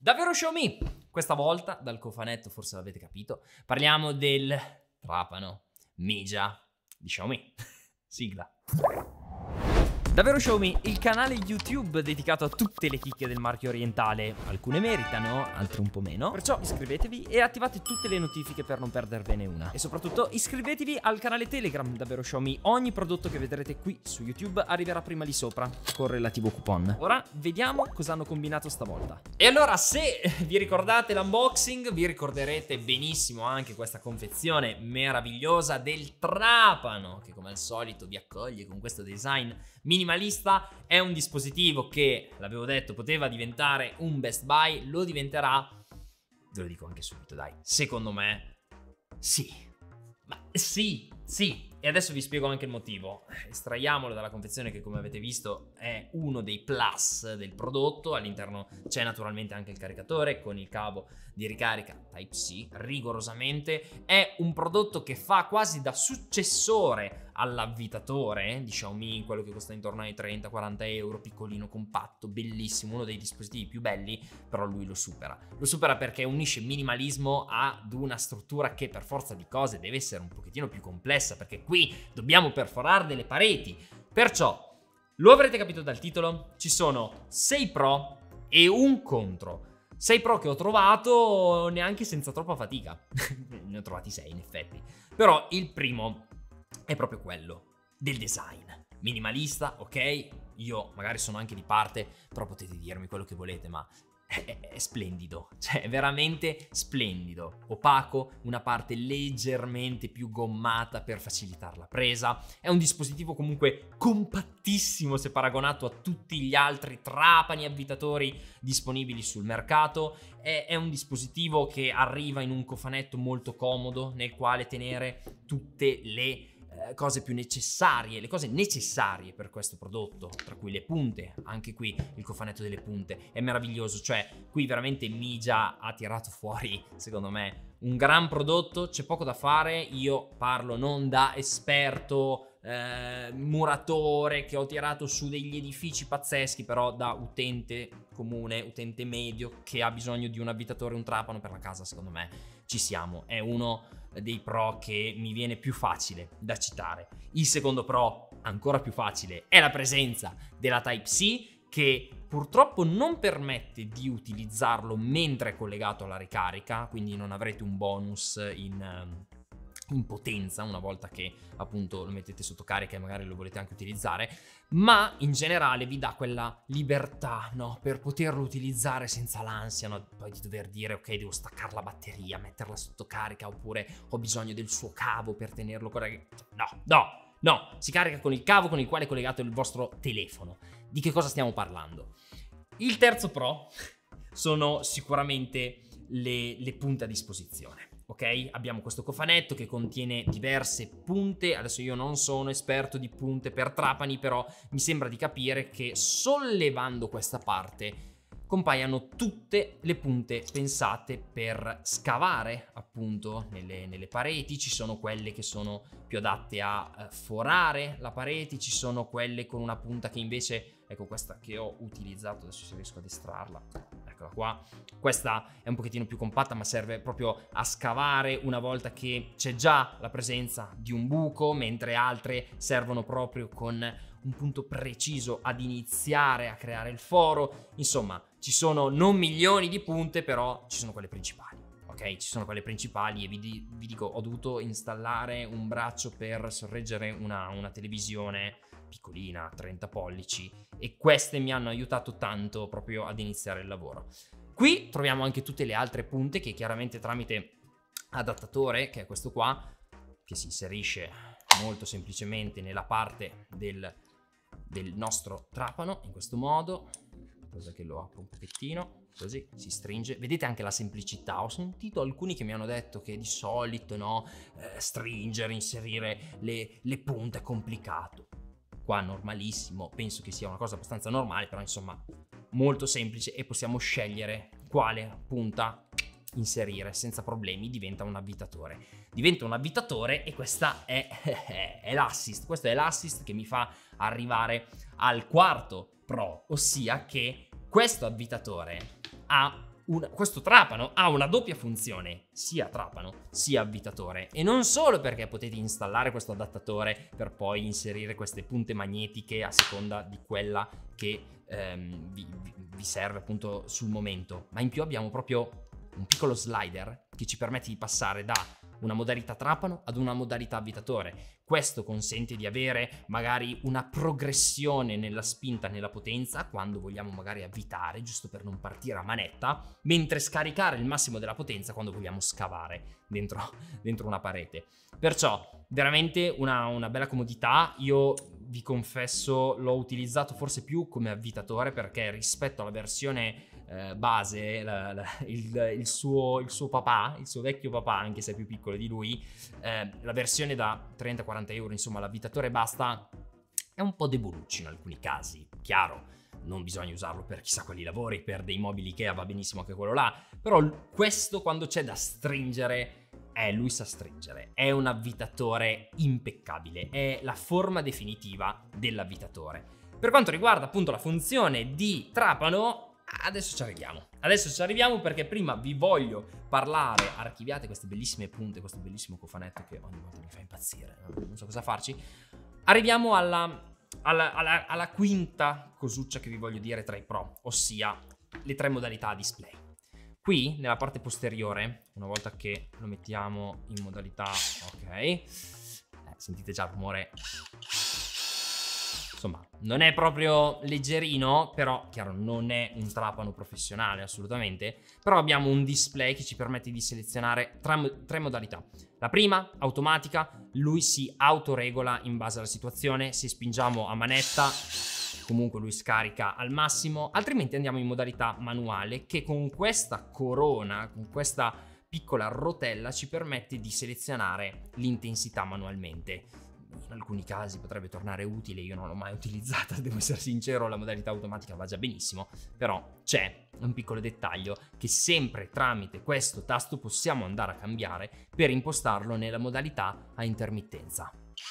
Davvero Xiaomi! Questa volta, dal cofanetto, forse l'avete capito, parliamo del trapano Mija di Xiaomi. Sigla. Davvero Xiaomi, il canale YouTube dedicato a tutte le chicche del marchio orientale. Alcune meritano, altre un po' meno. Perciò iscrivetevi e attivate tutte le notifiche per non perdervene una. E soprattutto iscrivetevi al canale Telegram Davvero Xiaomi. Ogni prodotto che vedrete qui su YouTube arriverà prima lì sopra, con relativo coupon. Ora vediamo cosa hanno combinato stavolta. E allora, se vi ricordate l'unboxing, vi ricorderete benissimo anche questa confezione meravigliosa del trapano, che come al solito vi accoglie con questo design minimalista. È un dispositivo che, l'avevo detto, poteva diventare un best buy, lo diventerà, ve lo dico anche subito, dai, secondo me sì, ma sì. E adesso vi spiego anche il motivo. Estraiamolo dalla confezione che, come avete visto, è uno dei plus del prodotto. All'interno c'è naturalmente anche il caricatore con il cavo di ricarica Type-C, rigorosamente. È un prodotto che fa quasi da successore all'avvitatore di Xiaomi, quello che costa intorno ai 30-40 euro, piccolino, compatto, bellissimo, uno dei dispositivi più belli, però lui lo supera. Lo supera perché unisce minimalismo ad una struttura che per forza di cose deve essere un pochettino più complessa, perché qui dobbiamo perforare delle pareti. Perciò, lo avrete capito dal titolo, ci sono 6 pro e un contro. 6 pro che ho trovato neanche senza troppa fatica. Ne ho trovati 6 in effetti. Però il primo è proprio quello del design. Minimalista, ok? Io magari sono anche di parte, però potete dirmi quello che volete, ma è splendido, cioè è veramente splendido. Opaco, una parte leggermente più gommata per facilitare la presa. È un dispositivo comunque compattissimo se paragonato a tutti gli altri trapani avvitatori disponibili sul mercato. È un dispositivo che arriva in un cofanetto molto comodo nel quale tenere tutte le cose più necessarie, le cose necessarie per questo prodotto, tra cui le punte. Anche qui il cofanetto delle punte è meraviglioso, cioè qui veramente Mija ha tirato fuori, secondo me, un gran prodotto. C'è poco da fare, io parlo non da esperto muratore che ho tirato su degli edifici pazzeschi, però da utente comune, utente medio che ha bisogno di un avvitatore, un trapano per la casa. Secondo me ci siamo, è uno dei pro che mi viene più facile da citare. Il secondo pro, ancora più facile, è la presenza della Type-C, che purtroppo non permette di utilizzarlo mentre è collegato alla ricarica, quindi non avrete un bonus in potenza una volta che appunto lo mettete sotto carica e magari lo volete anche utilizzare, ma in generale vi dà quella libertà, no? Per poterlo utilizzare senza l'ansia, no? Poi di dover dire ok, devo staccare la batteria, metterla sotto carica, oppure ho bisogno del suo cavo per tenerlo corretto. No, si carica con il cavo con il quale è collegato il vostro telefono. Di che cosa stiamo parlando? Il terzo pro sono sicuramente le punte a disposizione. Ok, abbiamo questo cofanetto che contiene diverse punte. Adesso io non sono esperto di punte per trapani, però mi sembra di capire che sollevando questa parte compaiano tutte le punte pensate per scavare appunto nelle pareti. Ci sono quelle che sono più adatte a forare la parete, ci sono quelle con una punta che invece, ecco questa che ho utilizzato, adesso se riesco ad estrarla, eccola qua, questa è un pochettino più compatta ma serve proprio a scavare una volta che c'è già la presenza di un buco, mentre altre servono proprio con un punto preciso ad iniziare a creare il foro. Insomma, ci sono non milioni di punte, però ci sono quelle principali. Ok, ci sono quelle principali e vi dico, ho dovuto installare un braccio per sorreggere una televisione piccolina, 30 pollici, e queste mi hanno aiutato tanto proprio ad iniziare il lavoro. Qui troviamo anche tutte le altre punte che chiaramente tramite adattatore, che è questo qua, che si inserisce molto semplicemente nella parte del nostro trapano, in questo modo. Cosa che lo apro un pochettino, così si stringe. Vedete anche la semplicità. Ho sentito alcuni che mi hanno detto che di solito no, stringere, inserire le punte è complicato. Qua normalissimo, penso che sia una cosa abbastanza normale, però insomma molto semplice, e possiamo scegliere quale punta inserire senza problemi. Diventa un avvitatore e questa è l'assist. Questo è l'assist che mi fa arrivare al quarto pro, ossia che questo avvitatore ha questo trapano ha una doppia funzione, sia trapano sia avvitatore, e non solo perché potete installare questo adattatore per poi inserire queste punte magnetiche a seconda di quella che vi serve appunto sul momento, ma in più abbiamo proprio un piccolo slider che ci permette di passare da una modalità trapano ad una modalità avvitatore. Questo consente di avere magari una progressione nella spinta, nella potenza, quando vogliamo magari avvitare, giusto per non partire a manetta, mentre scaricare il massimo della potenza quando vogliamo scavare dentro una parete. Perciò veramente una bella comodità. Io vi confesso l'ho utilizzato forse più come avvitatore, perché rispetto alla versione base, il suo papà, il suo vecchio papà, anche se è più piccolo di lui, la versione da 30-40 euro, insomma l'avvitatore basta, è un po' deboluccio in alcuni casi. Chiaro, non bisogna usarlo per chissà quali lavori, per dei mobili Ikea va benissimo anche quello là, però questo quando c'è da stringere, lui sa stringere, è un avvitatore impeccabile, è la forma definitiva dell'avvitatore. Per quanto riguarda appunto la funzione di trapano, adesso ci arriviamo perché prima vi voglio parlare, archiviate queste bellissime punte, questo bellissimo cofanetto che ogni volta mi fa impazzire, non so cosa farci. Arriviamo alla quinta cosuccia che vi voglio dire tra i pro, ossia le 3 modalità display. Qui nella parte posteriore, una volta che lo mettiamo in modalità ok, sentite già il rumore. Insomma, non è proprio leggerino, però chiaro non è un trapano professionale assolutamente, però abbiamo un display che ci permette di selezionare 3 modalità. La prima, automatica, lui si autoregola in base alla situazione. Se spingiamo a manetta, comunque lui scarica al massimo, altrimenti andiamo in modalità manuale, che con questa corona, con questa piccola rotella ci permette di selezionare l'intensità manualmente. In alcuni casi potrebbe tornare utile, io non l'ho mai utilizzata, devo essere sincero, la modalità automatica va già benissimo, però c'è un piccolo dettaglio che sempre tramite questo tasto possiamo andare a cambiare per impostarlo nella modalità a intermittenza.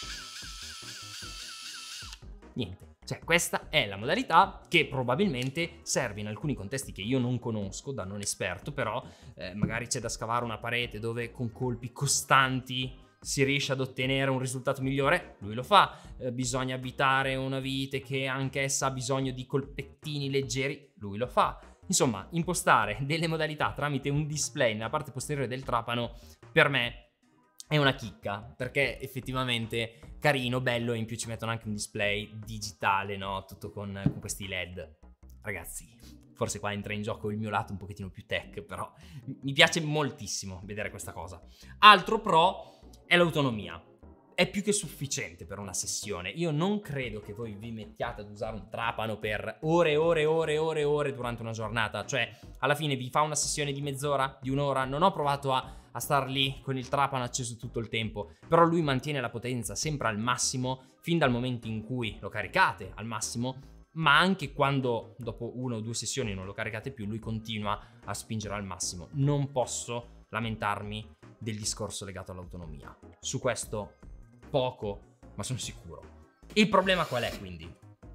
Niente, cioè questa è la modalità che probabilmente serve in alcuni contesti che io non conosco da non esperto, però magari c'è da scavare una parete dove con colpi costanti si riesce ad ottenere un risultato migliore, lui lo fa. Bisogna avvitare una vite che anch'essa ha bisogno di colpettini leggeri, lui lo fa. Insomma, impostare delle modalità tramite un display nella parte posteriore del trapano per me è una chicca, perché effettivamente carino, bello, e in più ci mettono anche un display digitale, no? Tutto con questi LED. Ragazzi, forse qua entra in gioco il mio lato un pochettino più tech, però mi piace moltissimo vedere questa cosa. Altro pro è l'autonomia. È più che sufficiente per una sessione. Io non credo che voi vi mettiate ad usare un trapano per ore e ore e ore e ore e ore durante una giornata. Cioè, alla fine vi fa una sessione di mezz'ora, di un'ora. Non ho provato a star lì con il trapano acceso tutto il tempo, però lui mantiene la potenza sempre al massimo fin dal momento in cui lo caricate al massimo, ma anche quando dopo 1 o 2 sessioni non lo caricate più, lui continua a spingere al massimo. Non posso lamentarmi del discorso legato all'autonomia. Su questo poco, ma sono sicuro. Il problema qual è quindi?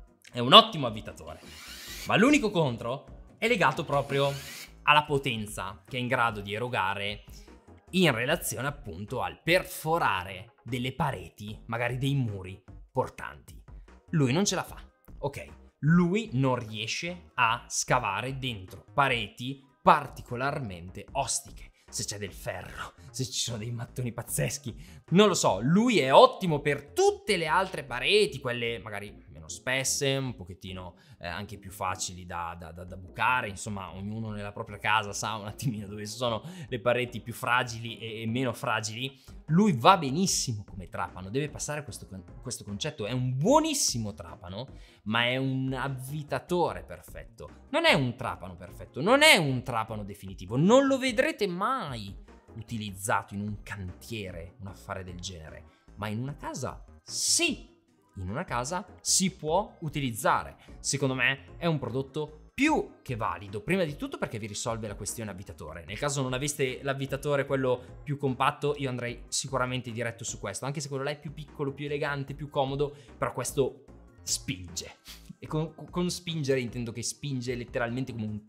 È un ottimo avvitatore, ma l'unico contro è legato proprio alla potenza che è in grado di erogare in relazione appunto al perforare delle pareti, magari dei muri portanti. Lui non ce la fa, ok? Lui non riesce a scavare dentro pareti particolarmente ostiche. Se c'è del ferro, se ci sono dei mattoni pazzeschi, non lo so. Lui è ottimo per tutte le altre pareti, quelle magari meno spesse, un pochettino anche più facili da bucare. Insomma, ognuno nella propria casa sa un attimino dove sono le pareti più fragili e meno fragili. Lui va benissimo come trapano, deve passare questo concetto. È un buonissimo trapano, ma è un avvitatore perfetto. Non è un trapano perfetto, non è un trapano definitivo, non lo vedrete mai utilizzato in un cantiere, un affare del genere, ma in una casa sì, in una casa si può utilizzare. Secondo me è un prodotto più che valido, prima di tutto perché vi risolve la questione avvitatore. Nel caso non aveste l'avvitatore, quello più compatto, io andrei sicuramente diretto su questo, anche se quello là è più piccolo, più elegante, più comodo, però questo spinge. E con spingere intendo che spinge letteralmente come un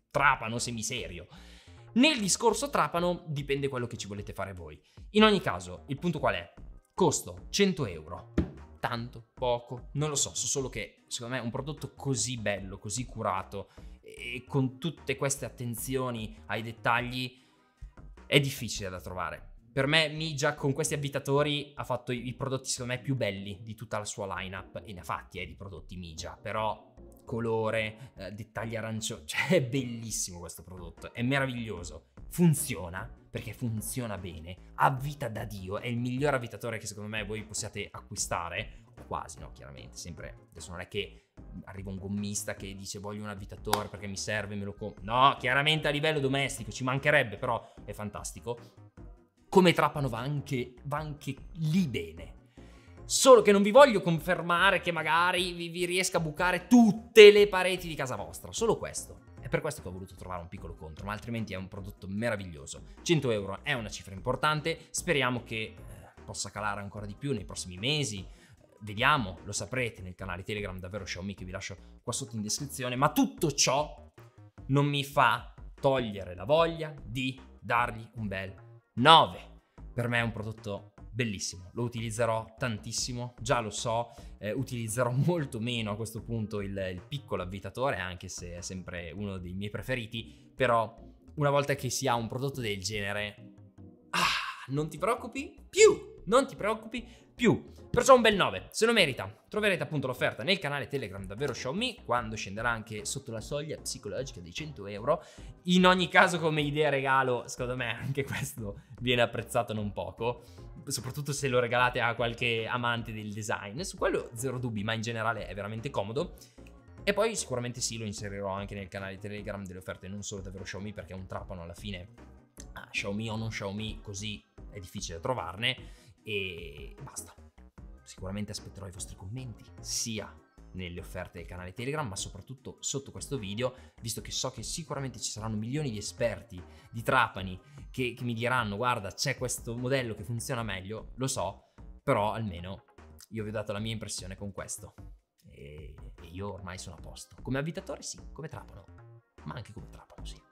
trapano semiserio. Nel discorso trapano dipende quello che ci volete fare voi. In ogni caso, il punto qual è? Costo 100 euro. Tanto, poco, non lo so solo che secondo me un prodotto così bello, così curato e con tutte queste attenzioni ai dettagli è difficile da trovare. Per me Mijia con questi avvitatori ha fatto i prodotti secondo me più belli di tutta la sua lineup, e ne ha fatti di prodotti Mijia, però colore, dettagli arancioni, cioè è bellissimo questo prodotto, è meraviglioso, funziona perché funziona bene, avvita da Dio, è il miglior avvitatore che secondo me voi possiate acquistare, quasi, no, chiaramente, sempre, adesso non è che arriva un gommista che dice voglio un avvitatore perché mi serve, me lo compro, no, chiaramente a livello domestico ci mancherebbe, però è fantastico. Come trapano va anche lì bene. Solo che non vi voglio confermare che magari vi riesca a bucare tutte le pareti di casa vostra, solo questo. È per questo che ho voluto trovare un piccolo contro, ma altrimenti è un prodotto meraviglioso. 100 euro è una cifra importante, speriamo che possa calare ancora di più nei prossimi mesi. Vediamo, lo saprete nel canale Telegram Davvero Xiaomi che vi lascio qua sotto in descrizione, ma tutto ciò non mi fa togliere la voglia di dargli un bel 9. Per me è un prodotto bellissimo, lo utilizzerò tantissimo, già lo so, utilizzerò molto meno a questo punto il piccolo avvitatore, anche se è sempre uno dei miei preferiti, però una volta che si ha un prodotto del genere, non ti preoccupi più, non ti preoccupi più. Perciò un bel 9, se lo merita. Troverete appunto l'offerta nel canale Telegram Davvero Xiaomi quando scenderà anche sotto la soglia psicologica dei 100 euro. In ogni caso come idea regalo, secondo me anche questo viene apprezzato non poco, soprattutto se lo regalate a qualche amante del design. Su quello zero dubbi, ma in generale è veramente comodo. E poi sicuramente sì, lo inserirò anche nel canale Telegram delle offerte non solo Davvero Xiaomi, perché è un trapano alla fine, Xiaomi o non Xiaomi, così è difficile trovarne, e basta. Sicuramente aspetterò i vostri commenti, sia nelle offerte del canale Telegram, ma soprattutto sotto questo video, visto che so che sicuramente ci saranno milioni di esperti di trapani che mi diranno guarda c'è questo modello che funziona meglio, lo so, però almeno io vi ho dato la mia impressione con questo e io ormai sono a posto. Come avvitatore sì, come trapano, ma anche come trapano sì.